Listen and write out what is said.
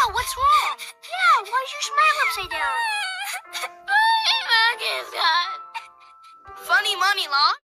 what's wrong? Yeah, why is your smile upside down? My mug is gone. Funny money, Law.